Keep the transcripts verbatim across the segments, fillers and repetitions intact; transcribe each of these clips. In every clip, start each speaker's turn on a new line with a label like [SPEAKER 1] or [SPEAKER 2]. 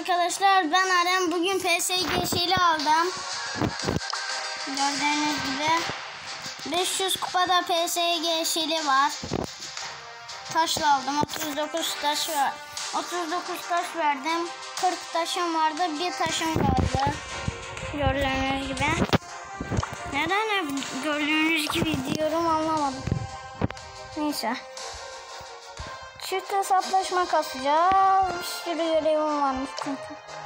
[SPEAKER 1] Arkadaşlar ben Arem, bugün P S G şeyli aldım. Gördüğünüz gibi beş yüz kupada P S G şeyli var. Taşla aldım. otuz dokuz taş var. otuz dokuz taş verdim. kırk taşım vardı. Bir taşım kaldı. Gördüğünüz gibi. Neden hep gördüğünüz gibi diyorum anlamadım. Neyse. Çift hesaplaşma kasacağız. Bir sürü görevim varmış çünkü.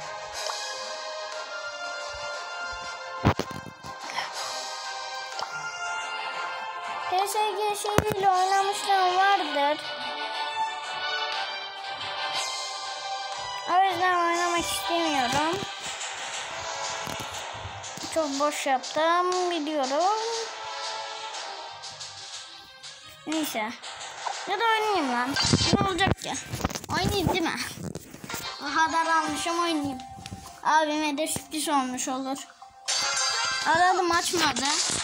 [SPEAKER 1] P S G şeyiyle oynamışlığım vardır. O yüzden oynamak istemiyorum. Çok boş yaptım biliyorum. Neyse. Ya da oynayayım lan. Ne olacak ki? Oynayayım değil mi? O kadar almışım, oynayayım. Abime de sürpriz olmuş olur. Aradım, açmadı.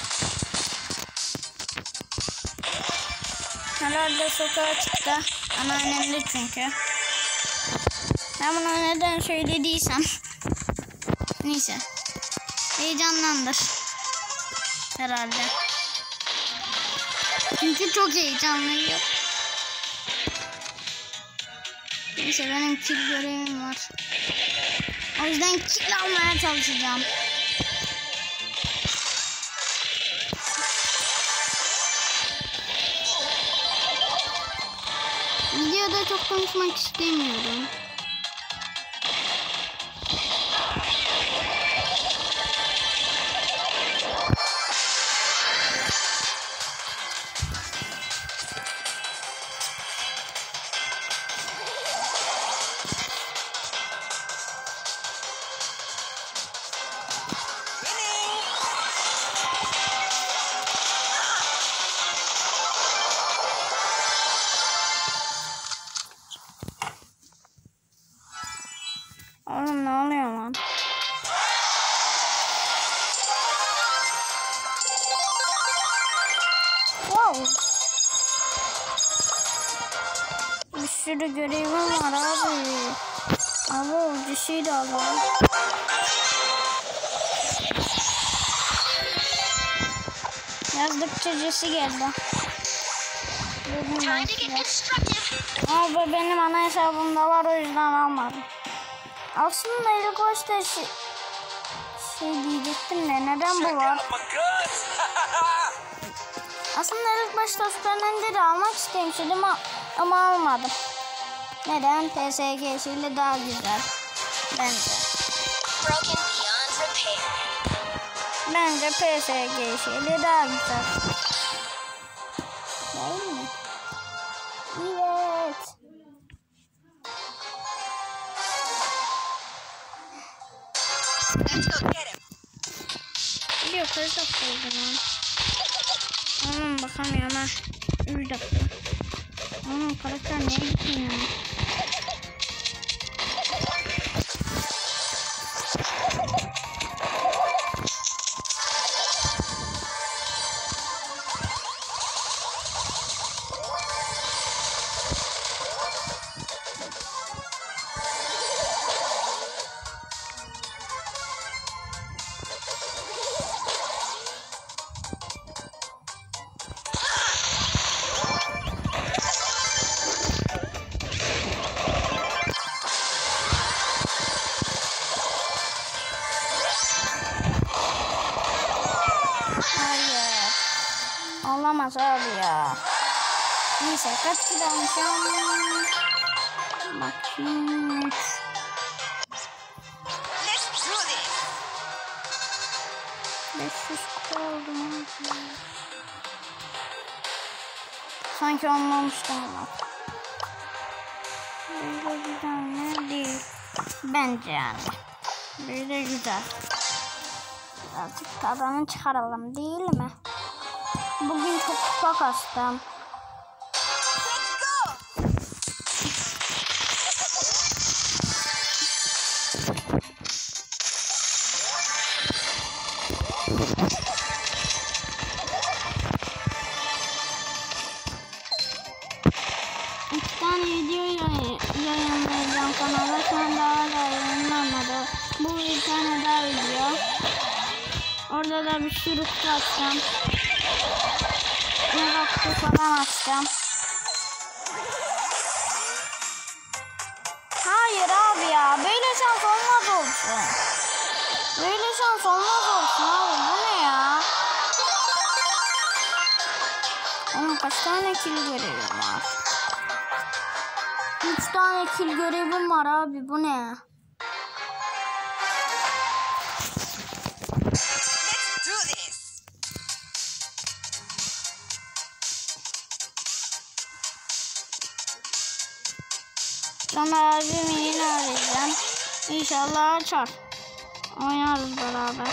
[SPEAKER 1] Herhalde sokağa çıktı. Anneannemde çünkü. Ben buna neden söylediysem. Neyse. Heyecanlandır. Herhalde. Çünkü çok heyecanlıyım. Neyse, benim kill görevim var. O yüzden kill almaya çalışacağım. Videoda çok konuşmak istemiyorum. Oğlum ne oluyor lan? Wow. Bir sürü görevim var abi. Abi o dişiyi de alalım. Yazdıkça cesi geldi. Abi benim ana hesabımda var, o yüzden almadım. Aslında ilk başta şey, şey diyecektim de neden bu var? Aslında ilk başta Super Ender'i almak istemiştim ama almadım. Neden? P S G ile daha güzel. Bence. Bence P S G ile daha güzel. Değil mi? Evet. Biliyor kaç dakika oldu lan? Aman bakamıyorum ha. üç dakika. Aman karakter neye gitti ya? Olamaz abi ya. Neyse, kaç kilo almışım? Bakayım. beş yüz kupa oldum. Sanki olmamıştım ama. Böyle güzel mi? Değil. Bence yani. Böyle güzel. Birazcık tadını çıkaralım değil mi? Bugün çok kupa kastım. İki tane video yayınlayacağım kanala. Şu anda hala yayınlanmıyor. Burada da bir sürü kutu açacağım. Mega kutu falan açacağım. Hayır abi ya. Böyle şans olmaz olsun. Böyle şans olmaz olsun abi. Bu ne ya? Onun kaç tane kill görevim var? Üç tane kill görevim var abi. Bu ne? Sonra abimi yine arayacağım. İnşallah açar. Oynarız beraber.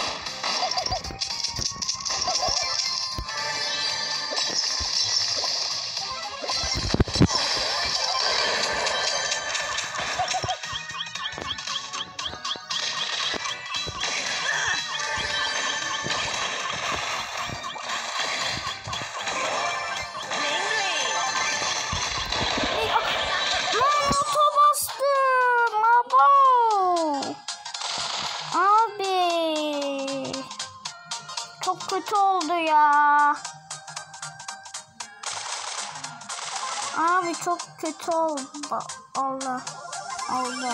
[SPEAKER 1] Çok kötü oldu ya. Abi çok kötü oldu. Allah. Oldu.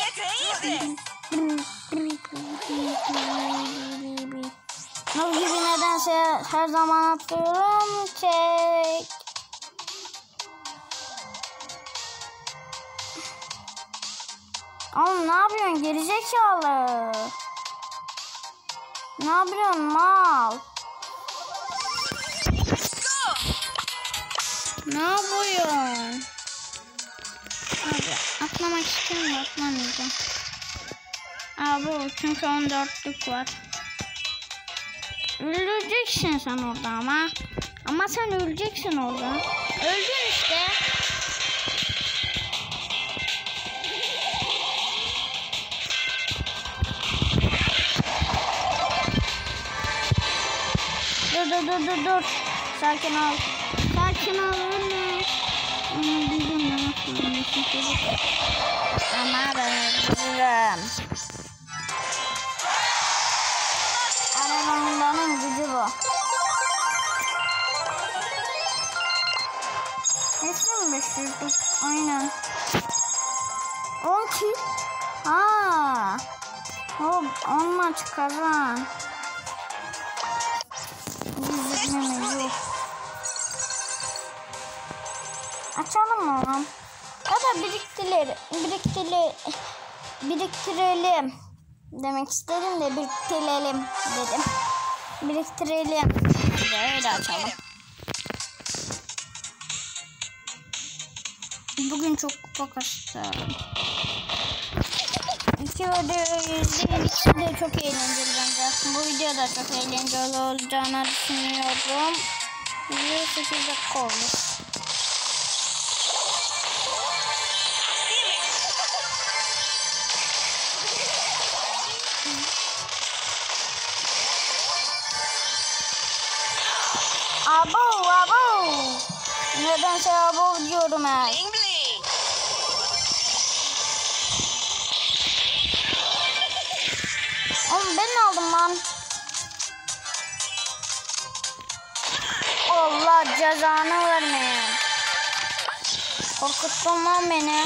[SPEAKER 1] Bu gibi nedense her zaman atıyorum. Çek. Oğlum ne yapıyorsun gerizekalı? Ne yapıyorsun mal? Ne yapıyorsun? Abi atlamak istemiyorum, atlamayacağım. Abi çünkü on dörtlük var. Öleceksin sen orada ama. Ama sen öleceksin orada. Öldün işte. Dur dur dur dur dur. Sakin ol. Sakin ol. Ölme. Onu bildim ben. Ama ben bilirim. Arenanın gücü bu. Kesin beş yüzlük. Aynen. on kill. Haa. Hop on maç kazan. Açalım mı onu? Ya da biriktirelim, biriktirelim, biriktirelim demek istedim de biriktirelim dedim. Biriktirelim. Öyle açalım. Bugün çok kupa kastım. İki videoyu izleyin. İkisi de çok eğlenceli bence. Bu video da çok eğlenceli olacağını düşünüyorum. Video sekiz dakika olmuş. Abo abo. Nedense abo diyorum ben. Oğlum ben aldım lan. Allah cezanı vermeye. Korkuttun lan beni.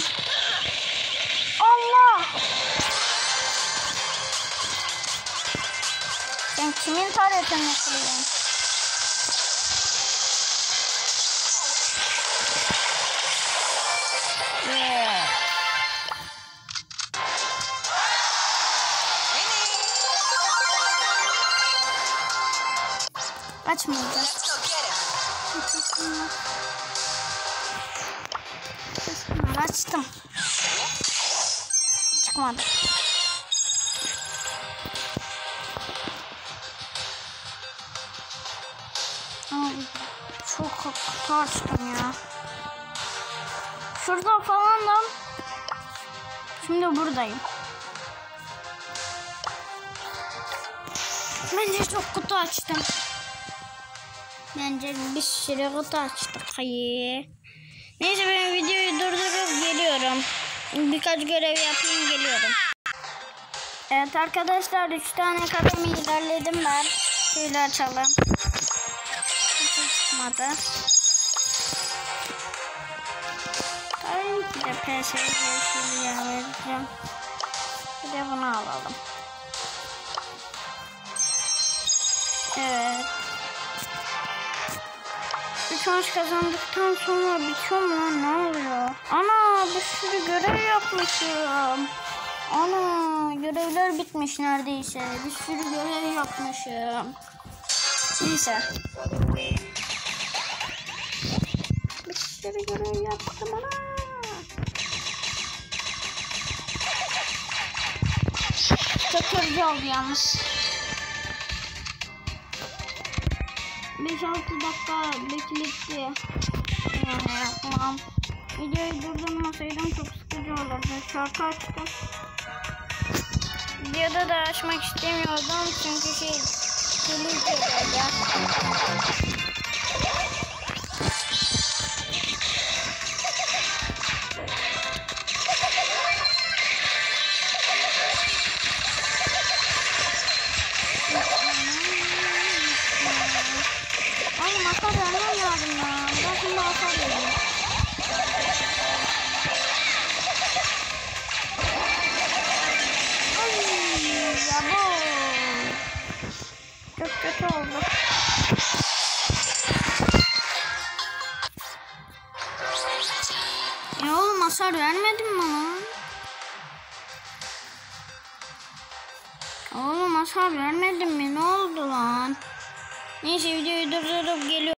[SPEAKER 1] Allah. Sen kimin taretini kırıyorsun? Yeah. Açmayacağım. Açtım. Çıkmadı. Abi çok kutu açtım ya. Şurada falandım. Şimdi buradayım. Bence çok kutu açtım. Bence bir sürü kutu açtık. Hayır. Neyse ben videoyu durdurup geliyorum. Birkaç görev yapayım geliyorum. Evet arkadaşlar üç tane kademe ilerledim ben. Şöyle açalım. Hiç çıkmadı. Tabii ki de P S G'ye vereceğim. Bir de bunu alalım. Evet. üç maç kazandıktan sonra bitiyor mu lan? Ne oluyor? Ana bir sürü görev yapmışım. Ana görevler bitmiş neredeyse. Bir sürü görev yapmışım. Neyse. Bir sürü görev yaptım ana. Çok yorucu oldu yalnız. beş altı dakika bekletti. Yani yapmam. Videoyu durdurmasaydım çok sıkıcı olurdu. Şarkı açtım. Videoda da açmak istemiyordum çünkü şey telif geliyor. Ay masal vermem lazım ya. Ben şimdi masal vereyim. Ya bu çok kötü oldu. Ya oğlum hasar vermedin mi lan? Oğlum hasar vermedin mi? Ne oldu lan? Neyse videoyu durdurup geliyorum.